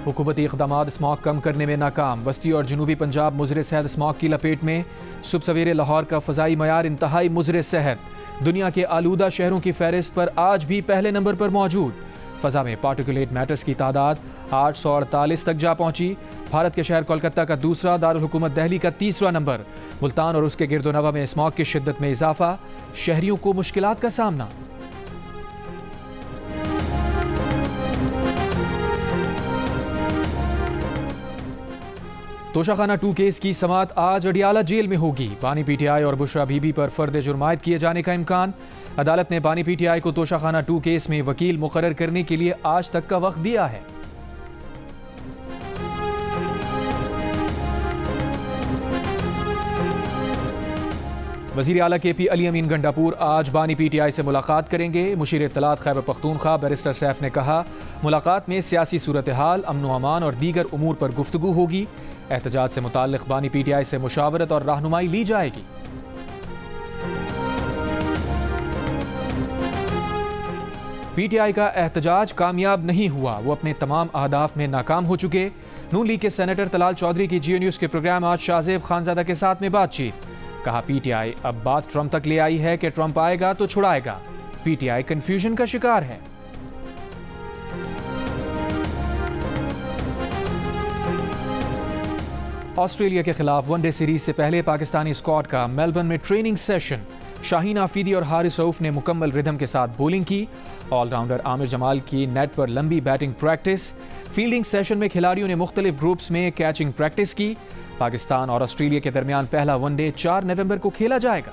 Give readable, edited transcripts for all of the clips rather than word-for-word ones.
हुकूमती इक़दामात स्मॉग कम करने में नाकाम। वस्ती और जनूबी पंजाब मुज़र सेहत स्मॉग की लपेट में। सुबह सवेरे लाहौर का फ़ज़ाई मयार इंतहाई मुज़र सेहत। दुनिया के आलूदा शहरों की फहरिस्त पर आज भी पहले नंबर पर मौजूद। फ़ज़ा में पार्टिकुलेट मैटर्स की तादाद 848 तक जा पहुंची। भारत के शहर कोलकाता का दूसरा, दारुल हुकूमत दिल्ली का तीसरा नंबर। मुल्तान और उसके गिरदोनवा में स्मॉग की शिद्दत में इजाफा। शहरियों को मुश्किलात का सामना। तोशाखाना 2 केस की समाअत आज अडियाला जेल में होगी। बानी पीटीआई और बुशरा बीबी पर फर्द जुर्मायत किए जाने का इम्कान। अदालत ने बानी पीटीआई को तोशाखाना 2 केस में वकील मुकर्रर करने के लिए आज तक का वक्त दिया है। वज़ीर आला KP अली अमीन गंडापुर आज बानी पीटीआई से मुलाकात करेंगे। मुशीर इत्तलात खैबर पख्तूनख्वा बैरिस्टर सैफ ने कहा, मुलाकात में सियासी सूरत हाल, अमन व अमान और दीगर उमूर पर गुफ्तगू होगी। एहतजाज से मुताल्लिक़ बानी पीटीआई से मुशावरत और रहनुमाई ली जाएगी। पीटीआई का एहतजाज कामयाब नहीं हुआ, वो अपने तमाम अहदाफ में नाकाम हो चुके। नून लीग के सेनेटर तलाल चौधरी की जियो न्यूज़ के प्रोग्राम आज शाहजेब खानजादा के साथ में बातचीत। कहा, पीटीआई अब बात ट्रंप तक ले आई है कि ट्रंप आएगा तो छुड़ाएगा। पीटीआई कंफ्यूजन का शिकार है। ऑस्ट्रेलिया के खिलाफ वनडे सीरीज से पहले पाकिस्तानी स्क्वाड का मेलबर्न में ट्रेनिंग सेशन। शाहीन आफरीदी और हारिस रऊफ ने मुकम्मल रिदम के साथ बॉलिंग की। ऑलराउंडर आमिर जमाल की नेट पर लंबी बैटिंग प्रैक्टिस। फील्डिंग सेशन में खिलाड़ियों ने मुख्तलिफ ग्रुप्स में कैचिंग प्रैक्टिस की। पाकिस्तान और ऑस्ट्रेलिया के दरमियान पहला वनडे 4 नवंबर को खेला जाएगा।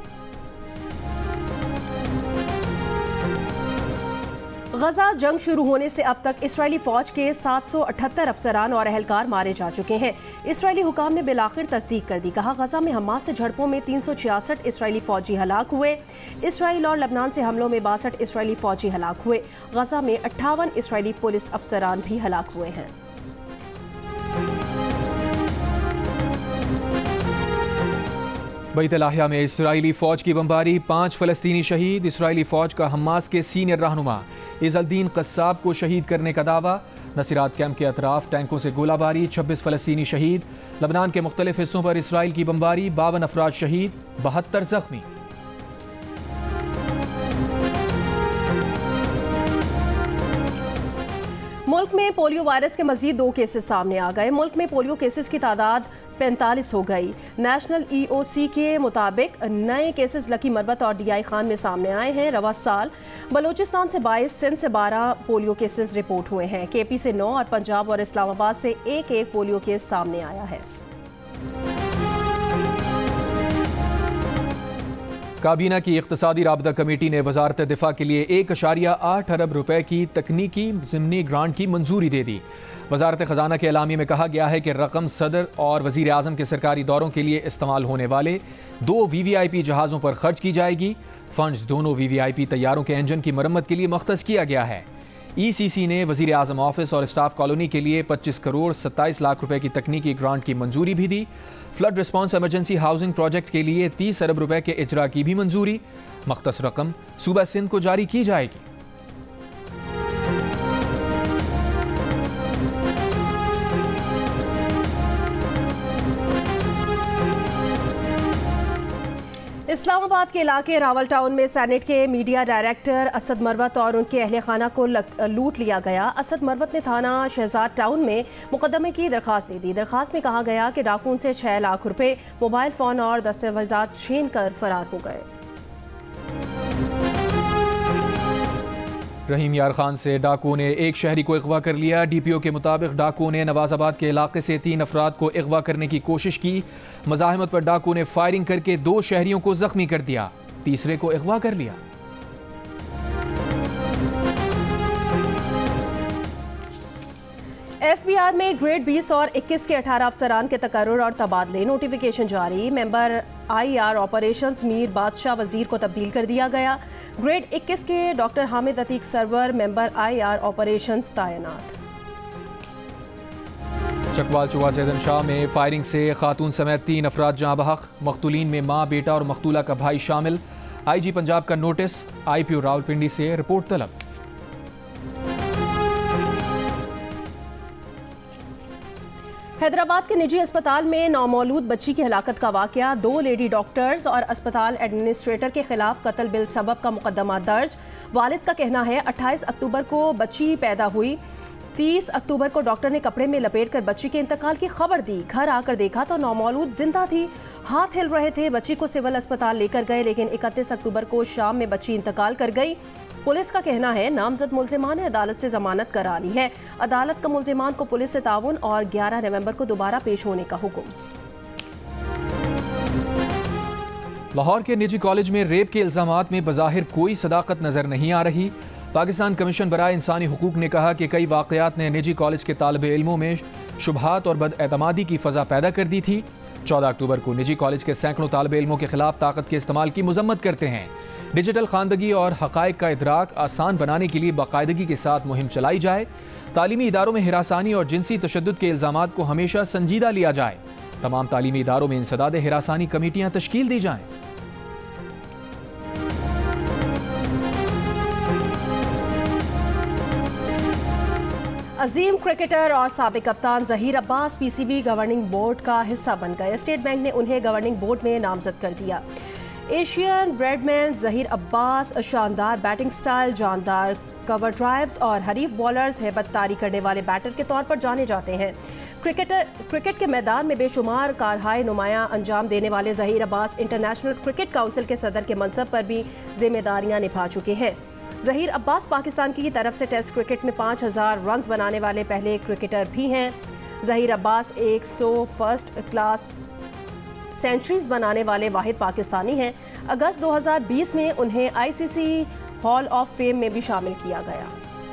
गजा जंग शुरू होने से अब तक इसराइली फौज के 778 अफसरान और अहलकार मारे जा चुके हैं। इसराइली हुकाम ने बिलाखिर तस्दीक कर दी। कहा, गजा में हमास से झड़पों में 366 इसराइली फौजी हलाक हुए। इसराइल और लबनान से हमलों में 62 इसराइली फौजी हलाक हुए। गजा में 58 इसराइली पुलिस अफसरान भी हलाक हुए हैं। बैत लाहिया में इसराइली फौज की बमबारी, 5 फलस्तीनी शहीद। इसराइली फौज का हमास के सीनियर रहनुमा इज़्ज़ुद्दीन कस्साब को शहीद करने का दावा। नसीरात कैंप के अतराफ टैंकों से गोलाबारी, 26 फलस्तीनी शहीद। लबनान के मुख्तलिफ हिस्सों पर इसराइल की बमबारी, 52 अफराद शहीद, 72 जख्मी। मुल्क में पोलियो वायरस के मजीद 2 केसेस सामने आ गए। मुल्क में पोलियो केसेस की तादाद 45 हो गई। नेशनल EOC के मुताबिक नए केसेस लकी मरवत और DI खान में सामने आए हैं। रवा साल बलूचिस्तान से 22, सिंध से 12 पोलियो केसेस रिपोर्ट हुए हैं। KP से 9 और पंजाब और इस्लामाबाद से एक पोलियो केस सामने आया है। काबीना की इख्तिसादी राबता कमेटी ने वजारत दिफा के लिए 1.8 अरब रुपए की तकनीकी ज़िमनी ग्रांट की मंजूरी दे दी। वजारत ख़जाना के एलामी में कहा गया है कि रकम सदर और वज़ीर आज़म के सरकारी दौरों के लिए इस्तेमाल होने वाले 2 VVIP जहाज़ों पर खर्च की जाएगी। फंड्स दोनों VVIP तैयारों के इंजन की मरम्मत के लिए मख्तस किया गया है। ECC ने वज़ीर आज़म ऑफिस और स्टाफ कॉलोनी के लिए 25 करोड़ 27 लाख रुपए की तकनीकी ग्रांट की मंजूरी भी दी। Flood response emergency housing project के लिए 30 अरब रुपए के इजरा की भी मंजूरी। मख्तस रकम सूबा सिंध को जारी की जाएगी। इस्लामाबाद के इलाके रावल टाउन में सेनेट के मीडिया डायरेक्टर असद मरवत और उनके अहले खाना को लूट लिया गया। असद मरवत ने थाना शहजाद टाउन में मुकदमे की दरखास्त दे दी। दरखास्त में कहा गया कि डाकुओं से 6 लाख रुपए, मोबाइल फ़ोन और दस्तावेजात छीन कर फरार हो गए। रहीम यार खान से डाकुओं ने एक शहरी को अगवा कर लिया। DPO के मुताबिक डाकुओं ने नवाजाबाद के इलाके से 3 अफराद को अगवा करने की कोशिश की। मज़ाहमत पर डाकुओं ने फायरिंग करके 2 शहरियों को जख्मी कर दिया, तीसरे को अगवा कर लिया। FBI में ग्रेड 20 और 21 के 18 अफसरान के तकर्रुर और तबादले, नोटिफिकेशन जारी। मेंबर IR ऑपरेशंस मीर बादशाह वजीर को तब्दील कर दिया गया। ग्रेड 21 के doctor Hamid Atiq Sarwar member IR operations तैनात। चकवाल चुवा जैदन शाह में फायरिंग से खातून समेत 3 अफराद जहां बहक। मख्तूलीन में माँ, बेटा और मख्तूला का भाई शामिल। IG पंजाब का नोटिस, IPO रावलपिंडी से रिपोर्ट तलब। हैदराबाद के निजी अस्पताल में नौमौलूद बच्ची की हलाकत का वाकया, 2 लेडी डॉक्टर्स और अस्पताल एडमिनिस्ट्रेटर के खिलाफ कत्ल बिल सबब का मुकदमा दर्ज। वालिद का कहना है 28 अक्टूबर को बच्ची पैदा हुई, 30 अक्टूबर को डॉक्टर ने कपड़े में लपेटकर बच्ची के इंतकाल की खबर दी। घर आकर देखा तो नौमौलूद जिंदा थी, हाथ हिल रहे थे। बच्ची को सिविल अस्पताल लेकर गए, लेकिन 31 अक्टूबर को शाम में बच्ची इंतकाल कर गई। पुलिस का कहना है नामजद मुल्जिमान ने अदालत से जमानत करा ली है। अदालत का मुल्जिमान को पुलिस से ताउन और 11 नवंबर को दोबारा पेश होने का हुक्म। लाहौर के निजी कॉलेज में रेप के इल्जामात में बज़ाहिर कोई सदाकत नजर नहीं आ रही। पाकिस्तान कमीशन बराए इंसानी हुकूक ने कहा कि कई वाक़यात ने निजी कॉलेज के तालिबे इल्मों में शुबहात और बदएतमादी की फ़ज़ा पैदा कर दी थी। 14 अक्टूबर को निजी कॉलेज के सैकड़ों तालिबे इल्मों के खिलाफ ताकत के इस्तेमाल की मजम्मत करते हैं। डिजिटल खानदगी और हक़ाइक़ का इदराक आसान बनाने के लिए बाकायदगी के साथ मुहिम चलाई जाए। तालीमी इदारों में हिरासानी और जिनसी तशद्दुद के इल्ज़ामात को हमेशा संजीदा लिया जाए। तमाम तालीमी इदारों में इंसदाद हिरासानी कमेटियाँ तश्कील दी जाएँ। अजीम क्रिकेटर और साबिक कप्तान Zaheer Abbas PCB governing board का हिस्सा बन गए। स्टेट बैंक ने उन्हें गवर्निंग बोर्ड में नामजद कर दिया। एशियन ब्रेडमैन ज़हीर अब्बास शानदार बैटिंग स्टाइल, जानदार कवर ड्राइव्स और हरीफ बॉलर्स हैबत तारी करने वाले बैटर के तौर पर जाने जाते हैं। क्रिकेट के मैदान में बेशुमार कारहाय नुमायां अंजाम देने वाले Zaheer Abbas International Cricket Council के सदर के मनसब पर भी जिम्मेदारियां निभा चुके हैं। ज़हीर अब्बास पाकिस्तान की तरफ से टेस्ट क्रिकेट में 5000 रन बनाने वाले पहले क्रिकेटर भी हैं। Zaheer Abbas 100 first class centuries बनाने वाले वाहिद पाकिस्तानी हैं। अगस्त 2020 में उन्हें आईसीसी हॉल ऑफ फेम में भी शामिल किया गया।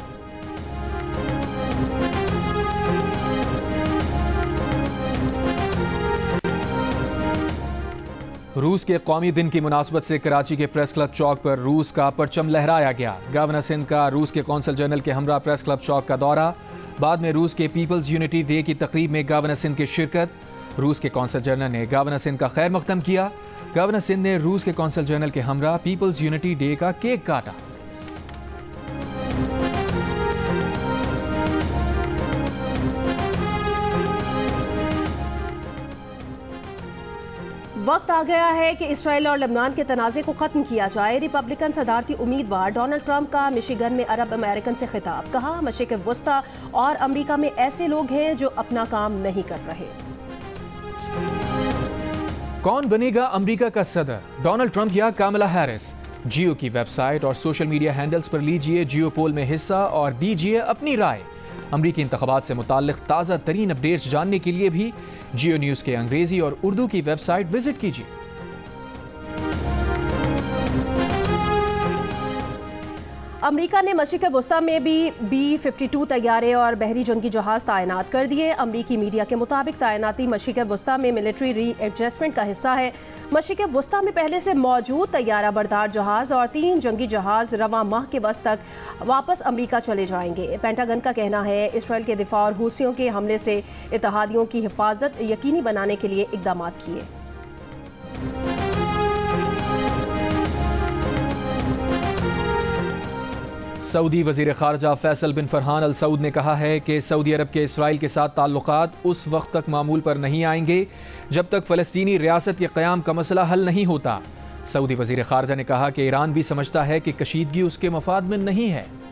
रूस के कौमी दिन की मुनासबत से कराची के प्रेस क्लब चौक पर रूस का परचम लहराया गया। गवर्नर सिंध का रूस के कौंसल जनरल के हमरा प्रेस क्लब चौक का दौरा, बाद में रूस के पीपल्स यूनिटी डे की तकरीब में गवर्नर सिंध की शिरकत। रूस के कौंसल जनरल ने गवर्नर सिंध का खैर मकदम किया। गवर्नर सिंध ने रूस के कौंसल जनरल के हमरा पीपल्स यूनिटी डे का केक काटा। वक्त आ गया है कि इसराइल और लेबनान के तनाज़े को खत्म किया जाए। रिपब्लिकन सदारती उम्मीदवार डोनाल्ड ट्रंप का मिशिगन में अरब अमेरिकन से खिताब, कहा मशरिक़ वस्ता और अमेरिका में ऐसे लोग हैं जो अपना काम नहीं कर रहे। कौन बनेगा अमेरिका का सदर, डोनाल्ड ट्रंप या कामला हैरिस? जियो की वेबसाइट और सोशल मीडिया हैंडल्स पर लीजिए जियो पोल में हिस्सा और दीजिए अपनी राय। अमरीकी इंतखाबात से मुताल्लिक ताज़ा तरीन अपडेट्स जानने के लिए भी जियो न्यूज़ के अंग्रेजी और उर्दू की वेबसाइट विजिट कीजिए। अमेरिका ने मशरिक़ वस्ता में भी B-52 तैयारे और बहरी जंगी जहाज तैनात कर दिए। अमरीकी मीडिया के मुताबिक तैनाती मशरिक़ वस्ता में मिलिट्री री एडजस्टमेंट का हिस्सा है। मशरिक़ वस्ता में पहले से मौजूद तैयारा बरदार जहाज और 3 जंगी जहाज रवां माह के वस्त तक वापस अमरीका चले जाएंगे। पेंटागन का कहना है इसराइल के दिफा और हूसियों के हमले से इत्तेहादियों की हिफाजत यकीनी बनाने के लिए इक़दाम किए। सऊदी वज़ीर ख़ारजा फैसल बिन फरहान अल सऊद ने कहा है कि सऊदी अरब के इसराइल के साथ ताल्लुकात उस वक्त तक मामूल पर नहीं आएंगे जब तक फ़लस्तीनी रियासत के क़याम का मसला हल नहीं होता। सऊदी वज़ीर ख़ारजा ने कहा कि ईरान भी समझता है कि कशीदगी उसके मफाद में नहीं है।